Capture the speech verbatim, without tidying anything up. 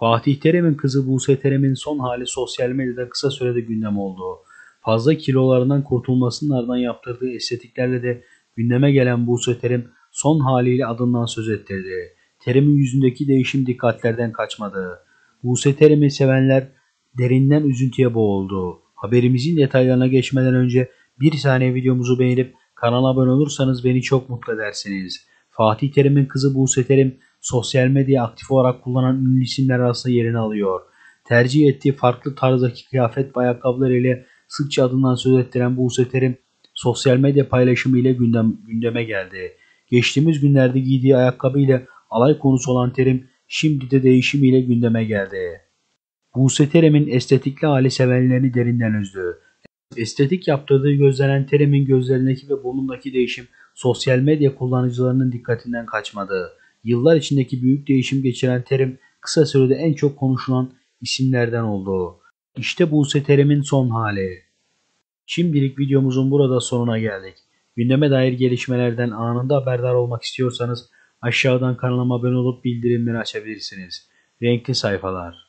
Fatih Terim'in kızı Buse Terim'in son hali sosyal medyada kısa sürede gündem oldu. Fazla kilolarından kurtulmasının ardından yaptırdığı estetiklerle de gündeme gelen Buse Terim son haliyle adından söz ettirdi. Terim'in yüzündeki değişim dikkatlerden kaçmadı. Buse Terim'i sevenler derinden üzüntüye boğuldu. Haberimizin detaylarına geçmeden önce bir saniye videomuzu beğenip kanala abone olursanız beni çok mutlu edersiniz. Fatih Terim'in kızı Buse Terim sosyal medyayı aktif olarak kullanan ünlü isimler arasında yerini alıyor. Tercih ettiği farklı tarzdaki kıyafet ve ayakkabılar ile sıkça adından söz ettiren Buse Terim sosyal medya paylaşımı ile gündem, gündeme geldi. Geçtiğimiz günlerde giydiği ayakkabı ile alay konusu olan Terim şimdi de değişim ile gündeme geldi. Buse Terim'in estetikli hali sevenlerini derinden üzdü. Estetik yaptırdığı gözlenen Terim'in gözlerindeki ve burnundaki değişim sosyal medya kullanıcılarının dikkatinden kaçmadı. Yıllar içindeki büyük değişim geçiren Terim kısa sürede en çok konuşulan isimlerden oldu. İşte Buse Terim'in son hali. Şimdilik videomuzun burada sonuna geldik. Gündeme dair gelişmelerden anında haberdar olmak istiyorsanız aşağıdan kanalıma abone olup bildirimleri açabilirsiniz. Renkli sayfalar.